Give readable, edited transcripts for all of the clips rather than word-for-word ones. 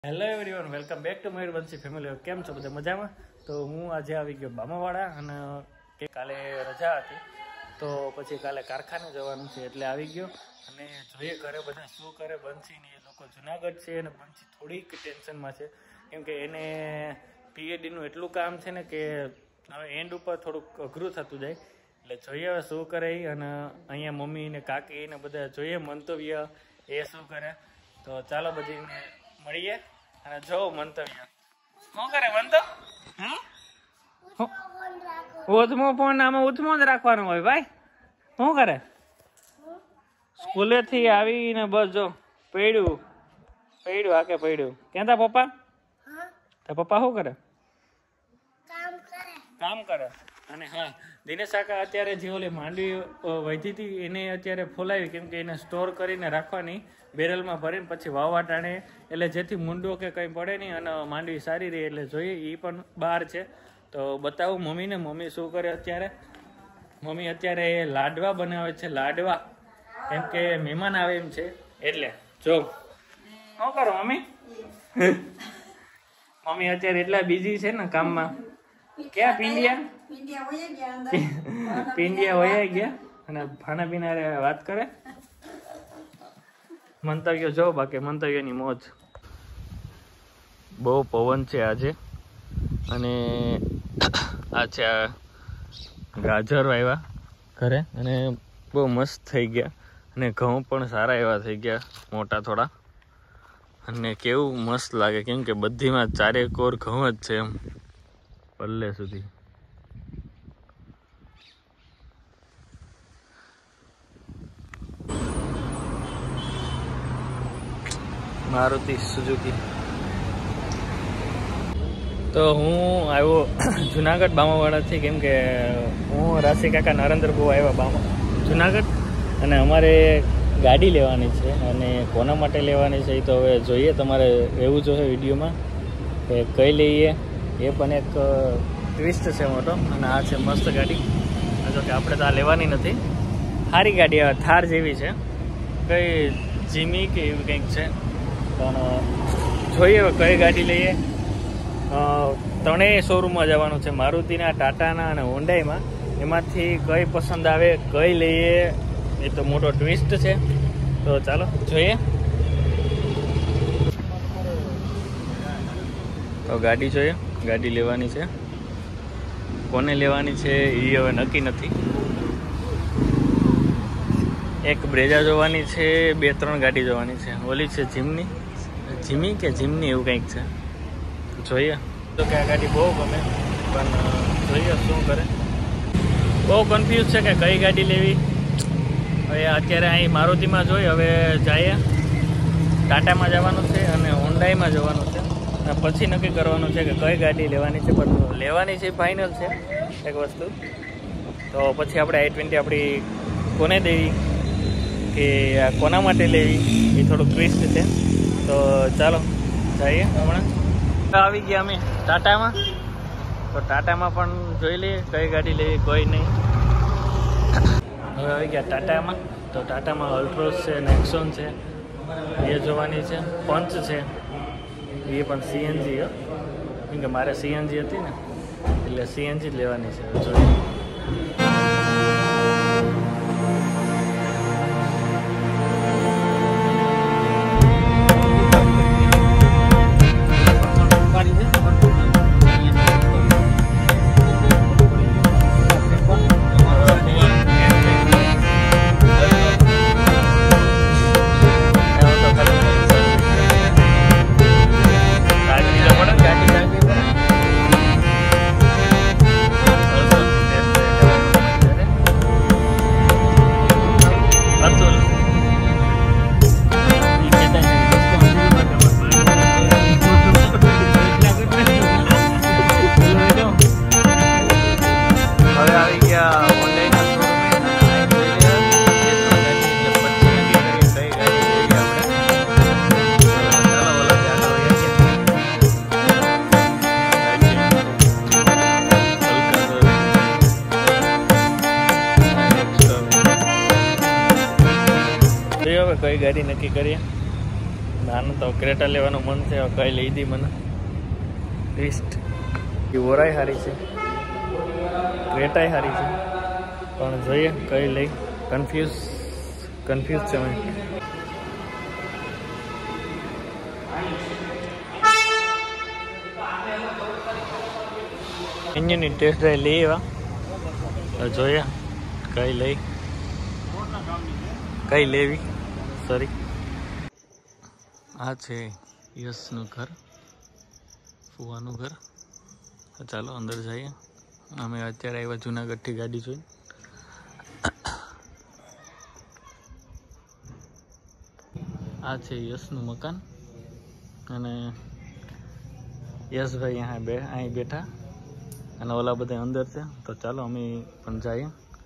Hello everyone, welcome back to Mayurvanshi family. કેમ છો બધા? મજામાં? તો હું આજે આવી ગયો બામાવાડા અને કે કાલે રજા હતી તો પછી કાલે કારખાને જવાનું છે એટલે આવી ગયો અને જોઈએ ઘરે બધા શું કરે. બંસીને એ લોકો જુનાગઢ છે અને બંસી થોડીક ટેન્શનમાં છે કેમ કે એને પીએડીનું એટલું કામ છે ને કે હવે એન્ડ ઉપર થોડુંક અઘરું થતું જાય એટલે જોઈએ હવે શું કરે. અને અહીંયા મમ્મી ને કાકી ને બધા જોઈએ મંતવ્ય એ શું કરે. તો ચાલો બધીને મળીએ અને જો મંતવ્ય શું કરે. મંતો ઉધમો ફોન આમાં ઉધમો જ રાખવાનો હોય ભાઈ. શું કરે? સ્કૂલેથી આવીને બસ જો પડ્યું હાકે પડ્યું. ક્યાં તા પપ્પા? તા પપ્પા શું કરે? કામ કરે. અને હા, દિનેશ કાકા અત્યારે જે ઓલી માંડવી વધી હતી એને અત્યારે ફોલાવી કેમ કે એને સ્ટોર કરીને રાખવાની બેરલમાં ભરીને પછી વાવવા ટાણે એટલે જેથી મૂંડો કે કંઈ પડે નહીં અને માંડવી સારી રહે. એટલે જોઈએ એ પણ બહાર છે તો બતાવું મમ્મીને. મમ્મી શું કરે અત્યારે? મમ્મી અત્યારે લાડવા બનાવે છે. લાડવા કેમ કે મહેમાન આવે એમ છે એટલે જો શું કરો મમ્મી. મમ્મી અત્યારે એટલા બિઝી છે ને કામમાં. ક્યાં પિંડિયા વયા ગયા અને ખાના પીના વાત કરે. મંતવ્ય જો બાકી મંતવ્યની મોજ. બહુ પવન છે આજે અને આ છે આ ગાજર આવ્યા ઘરે અને બહુ મસ્ત થઈ ગયા અને ઘઉં પણ સારા એવા થઈ ગયા મોટા થોડા. અને કેવું મસ્ત લાગે કેમ કે બધીમાં ચારે કોર ઘઉં જ છે એમ પલ્લે સુધી. મારુતિ સુઝુકી. તો હું આવ્યો જુનાગઢ બામાવાડાથી કેમ કે હું રાશિ કાકા નરેન્દ્ર બહુ આવ્યા જુનાગઢ અને અમારે ગાડી લેવાની છે અને કોના માટે લેવાની છે એ તો હવે જોઈએ. તમારે એવું જોઈએ વિડીયોમાં કે કઈ લઈએ એ પણ એક ટ્વિસ્ટ છે મોટો. અને આ છે મસ્ત ગાડી. જો કે આપણે તો આ લેવાની નથી. સારી ગાડી આવે થાર જેવી છે કઈ જીમી કે એવી કંઈક છે પણ જોઈએ હવે કઈ ગાડી લઈએ. ત્રણેય શોરૂમમાં જવાનું છે મારુતિના, ટાટાના અને હોન્ડાઈમાં. એમાંથી કઈ પસંદ આવે કઈ લઈએ એ તો મોટો ટ્વિસ્ટ છે. તો ચાલો જોઈએ. તો ગાડી જોઈએ. ગાડી લેવાની છે. કોને લેવાની છે એ હવે નક્કી નથી. એક બ્રેઝા જોવાની છે, 2-3 ગાડી જોવાની છે. ઓલી છે જીમી કે જીમની એવું કંઈક છે. જોઈએ તો કે આ ગાડી બહુ ગમે પણ જોઈએ શું કરે. બહુ કન્ફ્યુઝ છે કે કઈ ગાડી લેવી. હવે અત્યારે અહીં મારુતિમાં જોઈ હવે જઈએ. ટાટામાં જવાનું છે અને હોન્ડાઈમાં જવાનું છે અને પછી નક્કી કરવાનું છે કે કઈ ગાડી લેવાની છે. પણ લેવાની છે ફાઇનલ છે એક વસ્તુ. તો પછી આપણે i20 આપણી કોને દેવી કે કોના માટે લેવી એ થોડુંક ટ્વિસ્ટ છે. તો ચાલો જઈએ. હમણાં આવી ગયા અમે ટાટામાં. તો ટાટામાં પણ જોઈ લઈએ કઈ ગાડી લેવી કોઈ નહીં. હવે આવી ગયા ટાટામાં. તો ટાટામાં અલ્ટ્રોસ છે, નેક્સોન છે એ જોવાની છે. પંચ છે એ પણ સીએનજી કેમ કે મારે સીએનજી હતી ને એટલે સીએનજી જ લેવાની છે. જોઈએ કઈ ગાડી નક્કી કરીએ. આને તો ક્રેટા લેવાનું મન છે, કઈ લઈ દી મને ટ્વિસ્ટ. એ ઓરાય સારી છે, ક્રેટાય સારી છે, પણ જોઈએ કઈ લઈ. કન્ફ્યુઝ છે મેં. એન્જિનની ટેસ્ટ ડ્રાઈવ લઈ એવા જોઈએ કઈ લઈ, કઈ લેવી. સોરી, આ છે યશનું ઘર, ફુવાનું ઘર. ચાલો અંદર જઈએ. અમે અત્યારે આવ્યા જુનાગઢથી ગાડી જોઈ. આ છે યશનું મકાન અને યશભાઈ અહીં બેઠા અને ઓલા બધા અંદર છે. તો ચાલો અમે પણ જઈએ.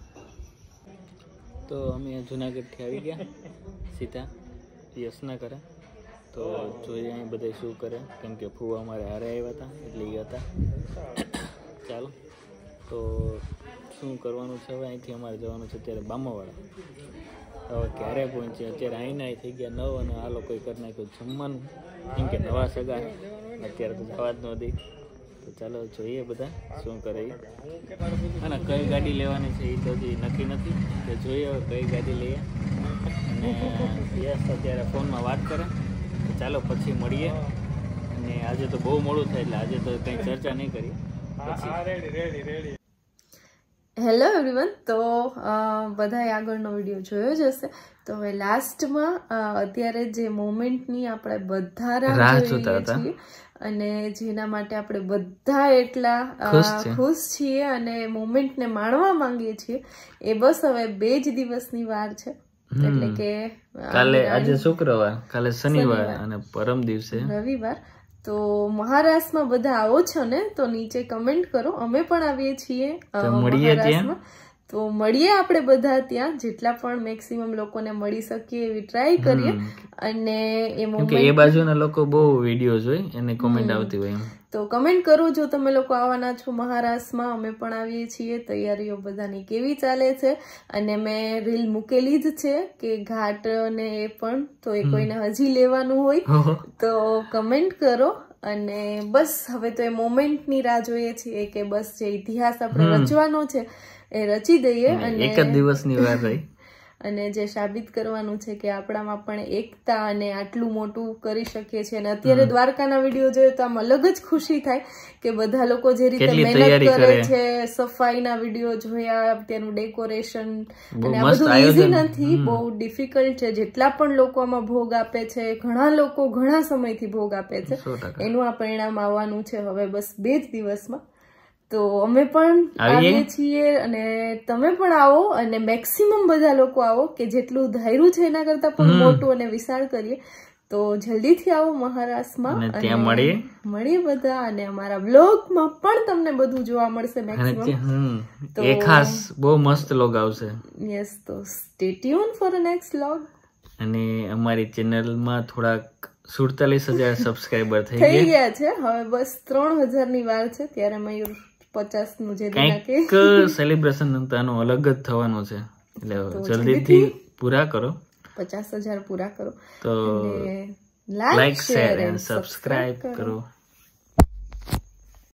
તો અમે જુનાગઢથી આવી ગયા સીધા યશના ઘરે. તો જોઈએ અહીં બધા શું કરે, કેમ કે ફુવા અમારે હારે આવ્યા હતા એટલે એ હતા. ચાલો તો શું કરવાનું છે હવે. અહીંથી અમારે જવાનું છે અત્યારે બામાવાળા. હવે ક્યારે પહોંચીએ, અત્યારે અહીંના થઈ ગયા 9 અને આ લોકોએ કરી નાખ્યું જમવાનું, કેમ કે નવા સગા અત્યારે તો જવા જ ન દે. તો ચાલો જોઈએ બધા શું કરે અને કઈ ગાડી લેવાની છે એ તો હજી નક્કી નથી. તો જોઈએ હવે કઈ ગાડી લઈએ. અને યસ અત્યારે ફોનમાં વાત કરે. તો ચાલો પછી મળીએ. અને આજે તો બહુ મોડું થાય એટલે આજે તો કંઈ ચર્ચા નહીં કરીએ. Hello everyone. તો બધાએ આગળનો વિડીયો જોયો જ હશે. તો હવે લાસ્ટમાં અત્યારે જે મોમેન્ટની આપણે બધા રાહ જોઈએ છીએ અને જેના માટે આપણે બધા એટલા ખુશ છીએ અને મોમેન્ટને માણવા માંગીએ છીએ, એ બસ હવે 2 જ દિવસની વાર છે. એટલે કે કાલે, આજે શુક્રવાર, કાલે શનિવાર અને પરમ દિવસે રવિવાર. તો મહારાષ્ટ્રમાં બધા આવો છો ને તો નીચે કમેન્ટ કરો. અમે પણ આવીએ છીએ મહારાષ્ટ્રમાં. તો મળીએ આપણે બધા ત્યાં, જેટલા પણ મેક્સિમમ લોકોને મળી શકીએ એવી ટ્રાય કરીએ. અને એ બાજુના લોકો બહુ વિડીયો જોઈ અને કોમેન્ટ આવતી હોય. તો કમેન્ટ કરો જો તમે લોકો આવવાના છો મહારાષ્ટ્રમાં. અમે પણ આવીએ છીએ. તૈયારીઓ બધાની કેવી ચાલે છે? અને મેં રીલ મૂકેલી જ છે કે ઘાટ ને એ પણ, તો એ કોઈને હજી લેવાનું હોય તો કમેન્ટ કરો. અને બસ હવે તો એ મોમેન્ટની રાહ જોઈએ છીએ કે બસ જે ઇતિહાસ આપણે રચવાનો છે એ રચી દઈએ. અને એક જ દિવસની વાર રહી અને જે સાબિત કરવાનું છે કે આપણામાં પણ એકતા અને આટલું મોટું કરી શકીએ છીએ. અને અત્યારે દ્વારકાના વિડીયો જોઈએ તો આમ અલગ જ ખુશી થાય કે બધા લોકો જે રીતે મહેનત કરે છે, સફાઈના વિડીયો જોયા, તેનું ડેકોરેશન, અને આ બધું ઈઝી નથી, બહુ ડિફિકલ્ટ છે. જેટલા પણ લોકો આમાં ભોગ આપે છે, ઘણા લોકો ઘણા સમયથી ભોગ આપે છે, એનું આ પરિણામ આવવાનું છે હવે બસ 2 જ દિવસમાં. તો અમે પણ આવીએ છીએ અને તમે પણ આવો અને મેક્સિમમ બધા લોકો આવો કે જેટલું ધાર્યું છે એના કરતા પણ મોટું અને વિશાળ કરીએ. તો જલ્દીથી આવો મહારાષ્ટ્રમાં અને મળીએ બધા. અને અમારા બ્લોગમાં પણ તમને બધું જોવા મળશે મેક્સિમમ. તો ખાસ બહુ મસ્ત લોગ આવશે. યસ, તો stay tune for a next vlog. અને અમારી ચેનલમાં થોડાક 47,000 સબસ્ક્રાઇબર થઈ ગયા છે. હવે બસ 3,000 ની વાર છે. ત્યારે મયુર 50 નું જે કંઈક સેલિબ્રેશન આનું અલગ જ થવાનું છે. એટલે જલ્દીથી પૂરા કરો, 50,000 પૂરા કરો. તો લાઈક, શેર એન્ડ સબસ્ક્રાઇબ કરો.